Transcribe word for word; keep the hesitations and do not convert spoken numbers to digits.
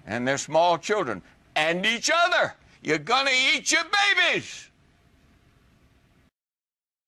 and their small children and each other. You're gonna eat your babies.